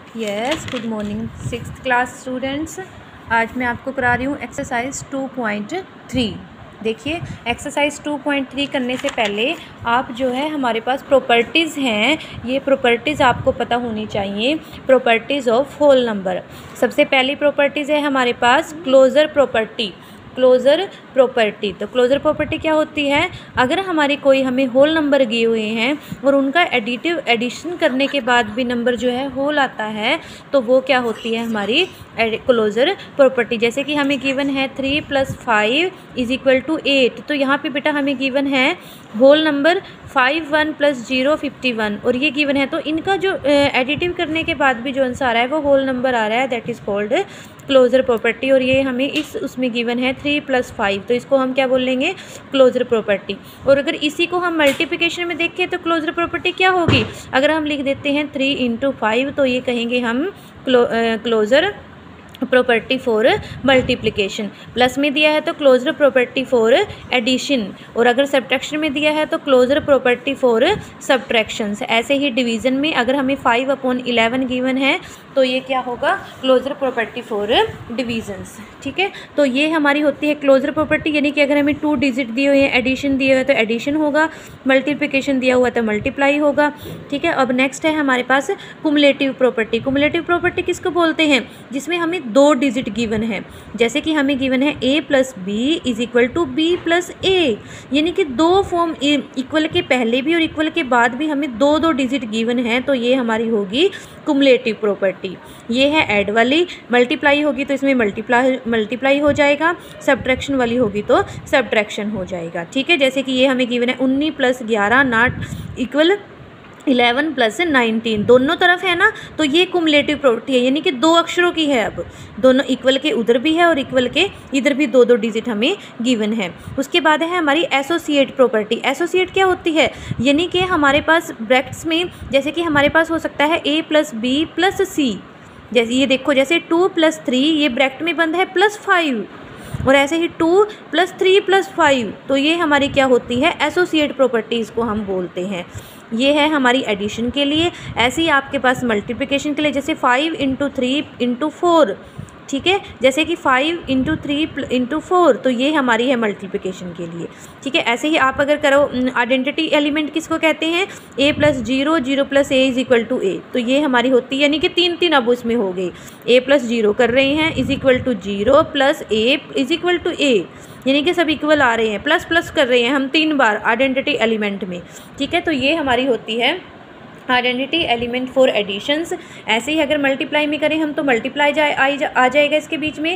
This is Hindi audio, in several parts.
Yes, good morning 6th class students. आज मैं आपको करा रही हूँ एक्सरसाइज 2.3। देखिए, एक्सरसाइज 2.3 करने से पहले आप जो है हमारे पास प्रॉपर्टीज़ हैं, ये प्रॉपर्टीज़ आपको पता होनी चाहिए। Properties of whole number. सबसे पहली प्रॉपर्टीज़ है हमारे पास क्लोज़र प्रॉपर्टी। क्लोज़र प्रॉपर्टी, तो क्लोज़र प्रॉपर्टी क्या होती है? अगर हमारी कोई हमें होल नंबर दिए हुए हैं और उनका एडिशन करने के बाद भी नंबर जो है होल आता है, तो वो क्या होती है हमारी क्लोज़र प्रॉपर्टी। जैसे कि हमें गिवन है 3 + 5 = 8, तो यहाँ पे बेटा हमें गिवन है होल नंबर 51 + 0 51, और ये गिवन है, तो इनका जो एडिटिव करने के बाद भी जो आंसर आ रहा है वो होल नंबर आ रहा है, that is called closure property. और ये हमें उसमें गिवन है 3 + 5, तो इसको हम क्या बोलेंगे? Closure property. और अगर इसी को हम मल्टीप्लिकेशन में देखें तो क्लोज़र प्रॉपर्टी क्या होगी? अगर हम लिख देते हैं 3 × 5, तो ये कहेंगे हम closure property for multiplication. Plus में दिया है तो क्लोज़र प्रॉपर्टी फॉर एडिशन, और अगर सब्ट्रैक्शन में दिया है तो क्लोज़र प्रॉपर्टी फॉर सब्ट्रैक्शंस। ऐसे ही डिवीज़न में अगर हमें 5/11 गिवन है तो ये क्या होगा? Closure property for divisions. ठीक है, तो ये हमारी होती है क्लोज़र प्रॉपर्टी, यानी कि अगर हमें 2 डिजिट दिए हुए हैं, एडिशन दिए हुए तो एडिशन होगा, मल्टीप्लिकेशन दिया हुआ तो मल्टीप्लाई होगा। ठीक है, अब नेक्स्ट है हमारे पास कुमुलेटिव प्रॉपर्टी। कुमुलेटिव प्रॉपर्टी किसको बोलते हैं? जिसमें हमें 2 डिजिट गिवन है। जैसे कि हमें गिवन है a + b = b + a, यानी कि 2 फॉर्म इक्वल के पहले भी और इक्वल के बाद भी हमें 2 डिजिट गिवन है, तो ये हमारी होगी कुमुलेटिव प्रॉपर्टी। ये है ऐड वाली, मल्टीप्लाई होगी तो इसमें मल्टीप्लाई हो जाएगा, सब्ट्रैक्शन वाली होगी तो सब्ट्रैक्शन हो जाएगा। ठीक है, जैसे कि ये हमें गिवन है 19 + 11 = 11 + 19, दोनों तरफ है ना, तो ये कुमुलेटिव प्रॉपर्टी है, यानी कि 2 अक्षरों की है। अब दोनों इक्वल के उधर भी है और इक्वल के इधर भी 2 डिजिट हमें गिवन है। उसके बाद है हमारी एसोसिएट प्रॉपर्टी। एसोसिएट क्या होती है? यानी कि हमारे पास ब्रैकेट्स में, जैसे कि हमारे पास हो सकता है a + b + c, जैसे ये देखो, जैसे 2 + 3 ये ब्रैकेट में बंद है +5, और ऐसे ही 2 + 3 + 5, तो ये हमारी क्या होती है? एसोसिएट प्रॉपर्टीज़ को हम बोलते हैं। ये है हमारी एडिशन के लिए। ऐसे ही आपके पास मल्टीप्लिकेशन के लिए, जैसे 5 × 3 × 4, ठीक है, जैसे कि 5 × 3 × 4, तो ये हमारी है मल्टीप्लिकेशन के लिए। ठीक है, ऐसे ही आप अगर करो आइडेंटिटी एलिमेंट किसको कहते हैं? a + 0 0 + a = a, तो ये हमारी होती है, यानी कि 3 अब उसमें हो गई। a + 0 कर रहे हैं = 0 + a = a, यानी कि सब इक्वल आ रहे हैं, प्लस कर रहे हैं हम 3 बार आइडेंटिटी एलिमेंट में। ठीक है, तो ये हमारी होती है आइडेंटिटी एलिमेंट फॉर एडिशंस। ऐसे ही अगर मल्टीप्लाई में करें हम तो मल्टीप्लाई आ जाएगा इसके बीच में,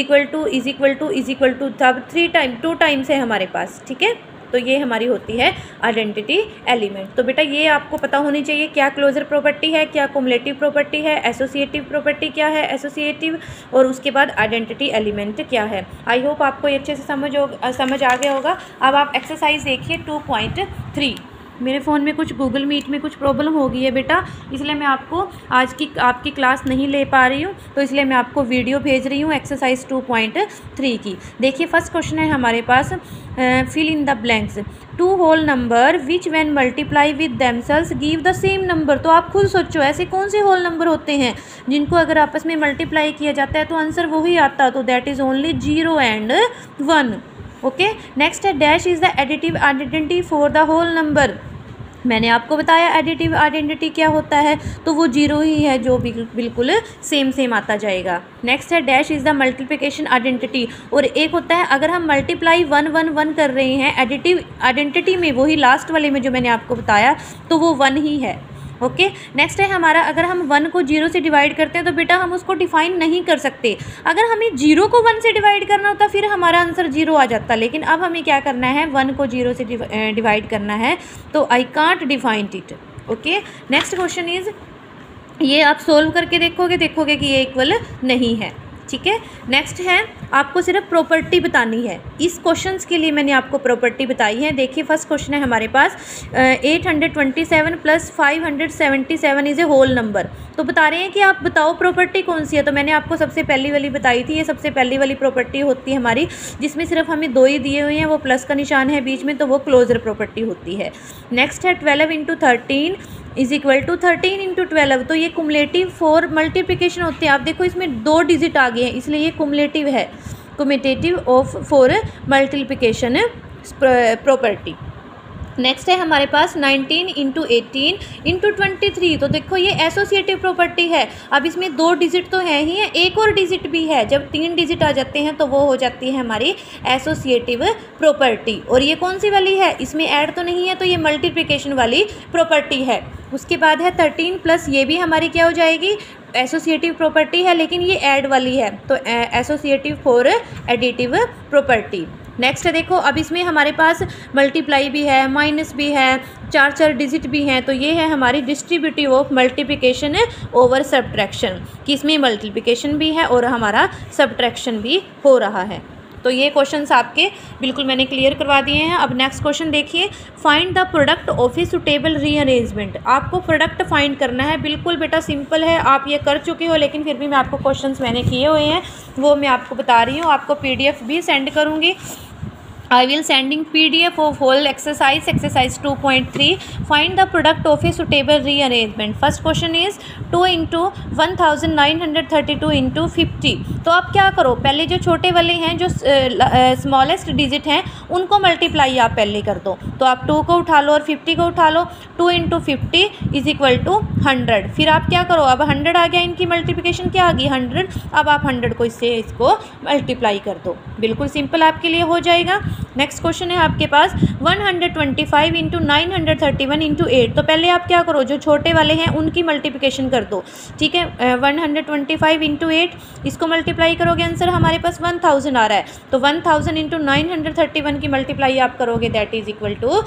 = तब 2 टाइम्स है हमारे पास। ठीक है, तो ये हमारी होती है आइडेंटिटी एलिमेंट। तो बेटा ये आपको पता होनी चाहिए क्या क्लोज़र प्रॉपर्टी है, क्या कुमुलेटिव प्रॉपर्टी है, एसोसिएटिव प्रॉपर्टी क्या है, एसोसिएटिव, और उसके बाद आइडेंटिटी एलिमेंट क्या है। आई होप आपको ये अच्छे से समझ आ गया होगा। अब आप एक्सरसाइज देखिए 2.3। मेरे फ़ोन में कुछ गूगल मीट में कुछ प्रॉब्लम हो गई है बेटा, इसलिए मैं आपको आज की आपकी क्लास नहीं ले पा रही हूँ, तो इसलिए मैं आपको वीडियो भेज रही हूँ एक्सरसाइज 2.3 की। देखिए, फर्स्ट क्वेश्चन है हमारे पास, fill in the blanks. 2 whole number which when multiply with themselves give the same number. तो आप खुद सोचो, ऐसे कौन से होल नंबर होते हैं जिनको अगर आपस में मल्टीप्लाई किया जाता है तो आंसर वही आता, तो that is only 0 and 1। Okay, next है dash is the additive identity for the whole number. मैंने आपको बताया एडिटिव आइडेंटिटी क्या होता है, तो वो 0 ही है, जो बिल्कुल सेम आता जाएगा। नेक्स्ट है dash is the multiplication identity, और एक होता है अगर हम मल्टीप्लाई 1 1 1 कर रहे हैं एडिटिव आइडेंटिटी में, वही लास्ट वाले में जो मैंने आपको बताया, तो वो 1 ही है। ओके, नेक्स्ट है हमारा, अगर हम 1 को 0 से डिवाइड करते हैं तो बेटा हम उसको डिफाइन नहीं कर सकते। अगर हमें 0 को 1 से डिवाइड करना होता फिर हमारा आंसर 0 आ जाता, लेकिन अब हमें क्या करना है? 1 को 0 से डिवाइड करना है, तो I can't define it. Okay, next question is, ये आप सोल्व करके देखोगे कि ये इक्वल नहीं है। ठीक है, नेक्स्ट है आपको सिर्फ प्रॉपर्टी बतानी है। इस क्वेश्चंस के लिए मैंने आपको प्रॉपर्टी बताई है। देखिए, फर्स्ट क्वेश्चन है हमारे पास 827 + 577 इज़ ए होल नंबर। तो बता रहे हैं कि आप बताओ प्रॉपर्टी कौन सी है, तो मैंने आपको सबसे पहली वाली बताई थी। ये सबसे पहली वाली प्रॉपर्टी होती है हमारी, जिसमें सिर्फ हमें 2 ही दिए हुए हैं, वो प्लस का निशान है बीच में, तो वो क्लोज़र प्रॉपर्टी होती है। नेक्स्ट है 12 × 13 इज इक्वल टू 13 इंटू 12, तो ये कुमुलेटिव 4 मल्टीप्लिकेशन होते हैं। आप देखो इसमें 2 डिजिट आ गए हैं, इसलिए ये कुमुलेटिव है, cumulative of 4 multiplication property. Next है हमारे पास 19 इंटू 18 इंटू 23, तो देखो ये एसोसिएटिव प्रॉपर्टी है। अब इसमें 2 डिजिट तो है ही है, एक और डिजिट भी है। जब 3 डिजिट आ जाते हैं तो वो हो जाती है हमारी एसोसिएटिव प्रॉपर्टी। और ये कौन सी वाली है, इसमें ऐड तो नहीं है, तो ये मल्टीप्लिकेशन वाली प्रॉपर्टी है। उसके बाद है 13 प्लस, ये भी हमारी क्या हो जाएगी, एसोसिएटिव प्रॉपर्टी है, लेकिन ये ऐड वाली है, तो associative for additive property. Next है देखो, अब इसमें हमारे पास मल्टीप्लाई भी है, माइनस भी है, 4 डिजिट भी हैं, तो ये है हमारी distributive of multiplication over subtraction, कि इसमें मल्टीप्लिकेशन भी है और हमारा सब्ट्रैक्शन भी हो रहा है। तो ये क्वेश्चंस आपके बिल्कुल मैंने क्लियर करवा दिए हैं। अब नेक्स्ट क्वेश्चन देखिए, find the product of a suitable rearrangement. आपको प्रोडक्ट फाइंड करना है, बिल्कुल बेटा सिंपल है, आप ये कर चुके हो, लेकिन फिर भी मैं आपको क्वेश्चंस मैंने किए हुए हैं वो मैं आपको बता रही हूँ। आपको PDF भी सेंड करूँगी। I will sending PDF of whole exercise 2.3. Find the product of a suitable rearrangement. First question is 2 into 1932 into 50. तो आप क्या करो, पहले जो छोटे वाले हैं, जो स्मॉलेस्ट डिजिट हैं, उनको मल्टीप्लाई आप पहले कर दो। तो आप 2 को उठा लो और 50 को उठा लो। 2 इंटू 50 इज इक्वल टू 100। फिर आप क्या करो, अब 100 आ गया, इनकी मल्टीप्लिकेशन क्या आ गई 100। अब आप 100 को इसको मल्टीप्लाई कर दो, बिल्कुल सिंपल आपके लिए हो जाएगा। नेक्स्ट क्वेश्चन है आपके पास 125 इंटू 931 इंटू 8। तो पहले आप क्या करो, जो छोटे वाले हैं उनकी मल्टीप्लिकेशन कर दो, ठीक है। 125 इंटू 8, इसको मल्टीप्लाई करोगे, आंसर हमारे पास 1000 आ रहा है। तो 1000 इंटू 931 की मल्टीप्लाई आप करोगे, दैट इज इक्वल टू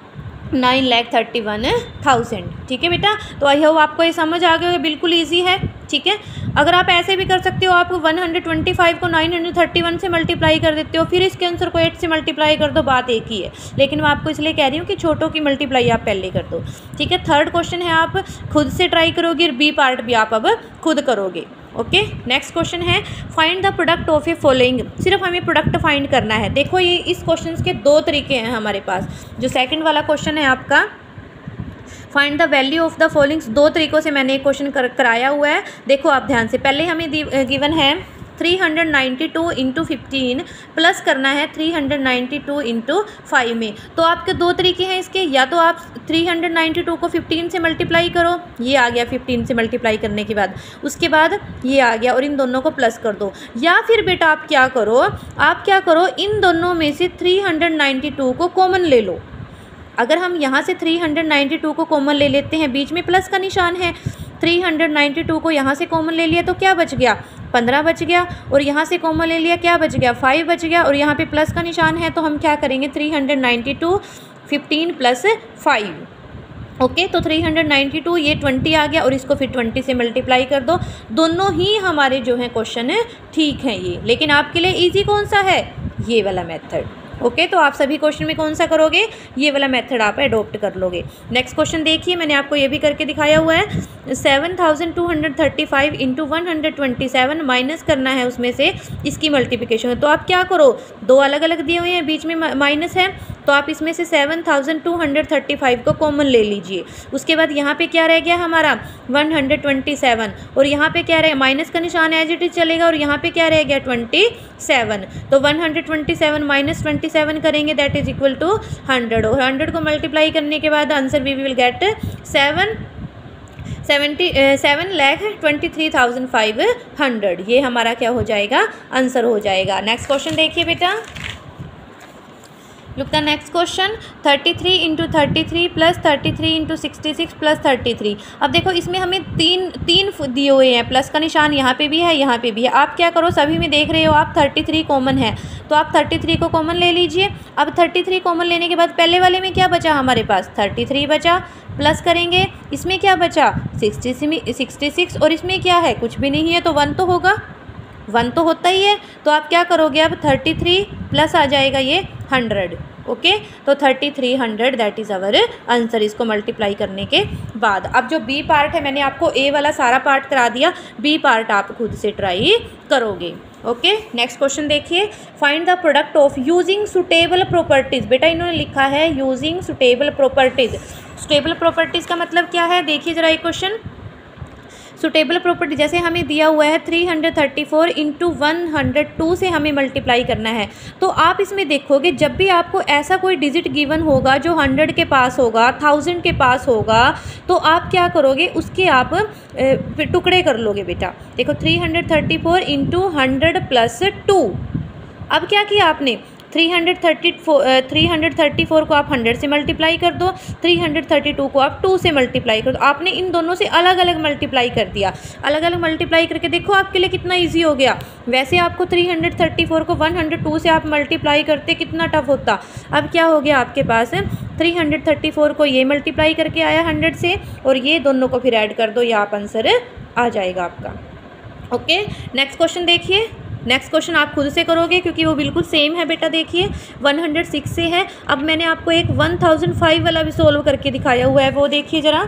9,31,000। ठीक है बेटा, तो आई होप आपको ये समझ आ गया, बिल्कुल ईजी है, ठीक है। अगर आप ऐसे भी कर सकते हो, आप 125 को 931 से मल्टीप्लाई कर देते हो, फिर इसके आंसर को 8 से मल्टीप्लाई कर दो, बात एक ही है। लेकिन मैं आपको इसलिए कह रही हूँ कि छोटों की मल्टीप्लाई आप पहले कर दो, ठीक है। थर्ड क्वेश्चन है, आप खुद से ट्राई करोगे और B पार्ट भी आप अब खुद करोगे, ओके। नेक्स्ट क्वेश्चन है, find the product of a following. सिर्फ हमें प्रोडक्ट फाइंड करना है। देखो ये इस क्वेश्चन के 2 तरीके हैं हमारे पास। जो सेकंड वाला क्वेश्चन है आपका, find the value of the followings, 2 तरीक़ों से मैंने एक क्वेश्चन कराया हुआ है। देखो आप ध्यान से, पहले हमें गिवन है 392 इंटू 15 प्लस करना है 392 इंटू 5 में। तो आपके 2 तरीके हैं इसके, या तो आप 392 को 15 से मल्टीप्लाई करो, ये आ गया 15 से मल्टीप्लाई करने के बाद, उसके बाद ये आ गया और इन दोनों को प्लस कर दो। या फिर बेटा आप क्या करो, इन दोनों में से 392 को कॉमन ले लो। अगर हम यहाँ से 392 को कॉमन ले लेते हैं, बीच में प्लस का निशान है, 392 को यहाँ से कॉमन ले लिया तो क्या बच गया, 15 बच गया, और यहाँ से कॉमन ले लिया क्या बच गया, 5 बच गया, और यहाँ पे प्लस का निशान है, तो हम क्या करेंगे 392 15 प्लस 5, ओके। तो 392 ये 20 आ गया, और इसको फिर 20 से मल्टीप्लाई कर दो। दोनों ही हमारे जो हैं क्वेश्चन ठीक हैं ये, लेकिन आपके लिए ईजी कौन सा है, ये वाला मेथड, ओके। तो आप सभी क्वेश्चन में कौन सा करोगे, ये वाला मेथड आप अडोप्ट कर लोगे। नेक्स्ट क्वेश्चन देखिए, मैंने आपको ये भी करके दिखाया हुआ है। 7235 इंटू 127 माइनस करना है उसमें से इसकी मल्टीप्लिकेशन। तो आप क्या करो, 2 अलग अलग दिए हुए हैं, बीच में माइनस है, तो आप इसमें से 7235 को कॉमन ले लीजिए। उसके बाद यहाँ पे क्या रह गया हमारा 127, और यहाँ पे क्या रहे, माइनस का निशान एज इट इज चलेगा, और यहाँ पे क्या रह गया 27। तो 127 माइनस 27 करेंगे, दैट इज इक्वल टू 100, और 100 को मल्टीप्लाई करने के बाद आंसर वी विल गेट 7,23,500। ये हमारा क्या हो जाएगा, आंसर हो जाएगा। नेक्स्ट क्वेश्चन देखिए बेटा, look the next question 33 into 33 plus 33 into 66 plus 33। अब देखो इसमें हमें तीन दिए हुए हैं, प्लस का निशान यहाँ पे भी है, यहाँ पे भी है। आप क्या करो, सभी में देख रहे हो आप 33 कॉमन है, तो आप 33 को कॉमन ले लीजिए। अब 33 कॉमन लेने के बाद पहले वाले में क्या बचा हमारे पास, 33 बचा, प्लस करेंगे, इसमें क्या बचा 66, और इसमें क्या है, कुछ भी नहीं है, तो 1 तो होगा, 1 तो होता ही है। तो आप क्या करोगे, अब 33 प्लस आ जाएगा ये 100, ओके। तो 3300 दैट इज़ आवर आंसर, इसको मल्टीप्लाई करने के बाद। अब जो बी पार्ट है, मैंने आपको ए वाला सारा पार्ट करा दिया, बी पार्ट आप खुद से ट्राई करोगे, ओके। नेक्स्ट क्वेश्चन देखिए, find the product of using suitable properties. बेटा इन्होंने लिखा है using suitable properties. Suitable properties का मतलब क्या है, देखिए ज़रा एक क्वेश्चन। सुटेबल प्रॉपर्टी जैसे हमें दिया हुआ है 334 इंटू 102 से हमें मल्टीप्लाई करना है, तो आप इसमें देखोगे जब भी आपको ऐसा कोई डिजिट गिवन होगा जो 100 के पास होगा, 1000 के पास होगा, तो आप क्या करोगे, उसके आप टुकड़े कर लोगे बेटा। देखो 334 इंटू 100 प्लस 2। अब क्या किया आपने, 334 को आप 100 से मल्टीप्लाई कर दो, 332 को आप 2 से मल्टीप्लाई कर दो। आपने इन दोनों से अलग अलग मल्टीप्लाई कर दिया। अलग अलग मल्टीप्लाई करके देखो आपके लिए कितना इजी हो गया। वैसे आपको 334 को 102 से आप मल्टीप्लाई करते कितना टफ होता। अब क्या हो गया आपके पास, 334 को ये मल्टीप्लाई करके आया 100 से, और ये दोनों को फिर ऐड कर दो, ये आप आंसर आ जाएगा आपका। ओके, नेक्स्ट क्वेश्चन देखिए। नेक्स्ट क्वेश्चन आप खुद से करोगे क्योंकि वो बिल्कुल सेम है बेटा। देखिए 106 से है। अब मैंने आपको एक 1005 वाला भी सोल्व करके दिखाया हुआ है, वो देखिए ज़रा।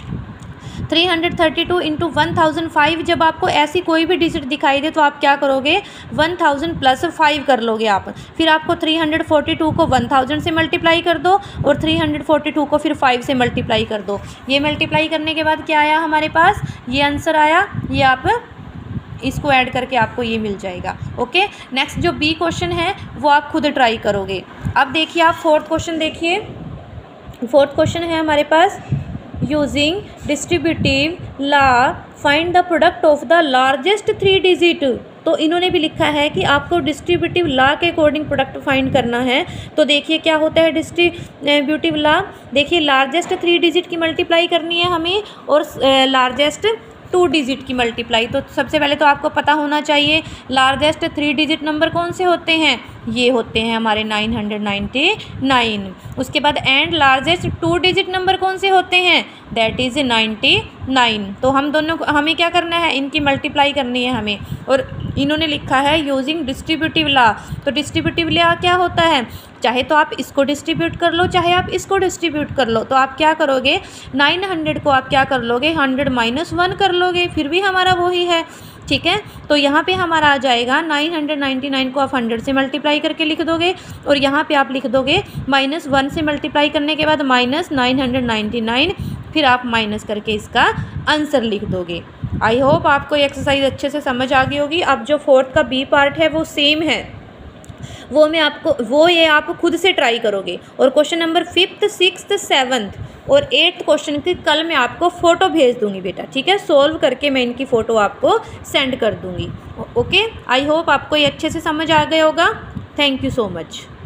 332 इंटू 1005, जब आपको ऐसी कोई भी डिजिट दिखाई दे तो आप क्या करोगे, 1000 प्लस 5 कर लोगे आप। फिर आपको 342 को 1000 से मल्टीप्लाई कर दो, और 342 को फिर 5 से मल्टीप्लाई कर दो। ये मल्टीप्लाई करने के बाद क्या आया हमारे पास, ये आंसर आया। ये आप इसको ऐड करके आपको ये मिल जाएगा। ओके, नेक्स्ट जो बी क्वेश्चन है वो आप खुद ट्राई करोगे। अब देखिए आप फोर्थ क्वेश्चन देखिए। फोर्थ क्वेश्चन है हमारे पास, using distributive law find the product of the largest 3 digit. तो इन्होंने भी लिखा है कि आपको डिस्ट्रीब्यूटिव लॉ के अकॉर्डिंग प्रोडक्ट फाइंड करना है। तो देखिए क्या होता है डिस्ट्रीब्यूटिव लॉ, देखिए लार्जेस्ट 3 डिजिट की मल्टीप्लाई करनी है हमें, और लार्जेस्ट 2 डिजिट की मल्टीप्लाई। तो सबसे पहले तो आपको पता होना चाहिए लार्जेस्ट 3 डिजिट नंबर कौन से होते हैं, ये होते हैं हमारे 999। उसके बाद एंड लार्जेस्ट 2 डिजिट नंबर कौन से होते हैं, दैट इज़ 99। तो हम दोनों को हमें क्या करना है, इनकी मल्टीप्लाई करनी है हमें। और इन्होंने लिखा है यूजिंग डिस्ट्रीब्यूटिव लॉ। तो डिस्ट्रीब्यूटिव लॉ क्या होता है, चाहे तो आप इसको डिस्ट्रीब्यूट कर लो, चाहे आप इसको डिस्ट्रीब्यूट कर लो। तो आप क्या करोगे, 900 को आप क्या कर लोगे, 100 माइनस 1 कर लोगे, फिर भी हमारा वही है। ठीक है, तो यहाँ पे हमारा आ जाएगा 999 को आप 100 से मल्टीप्लाई करके लिख दोगे, और यहाँ पे आप लिख दोगे -1 से मल्टीप्लाई करने के बाद -999, फिर आप माइनस करके इसका आंसर लिख दोगे। आई होप आपको ये एक्सरसाइज अच्छे से समझ आ गई होगी। अब जो फोर्थ का बी पार्ट है वो सेम है, ये आप खुद से ट्राई करोगे। और question number 5th 6th 7th और 8th क्वेश्चन की कल मैं आपको फ़ोटो भेज दूंगी बेटा। ठीक है, सोल्व करके मैं इनकी फ़ोटो आपको सेंड कर दूंगी। ओके, आई होप आपको ये अच्छे से समझ आ गया होगा। Thank you so much.